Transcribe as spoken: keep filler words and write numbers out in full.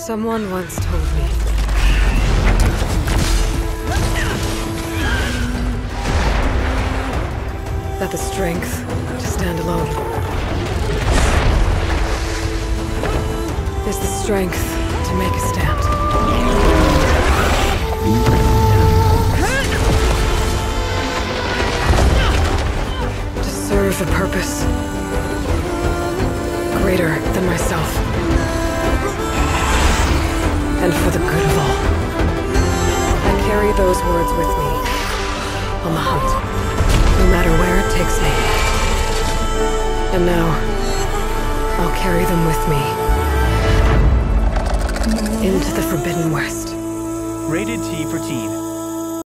Someone once told me that the strength to stand alone is the strength to make a stand. To serve a purpose greater than myself. And for the good of all. I carry those words with me on the hunt, no matter where it takes me. And now, I'll carry them with me into the Forbidden West. Rated T for Teen.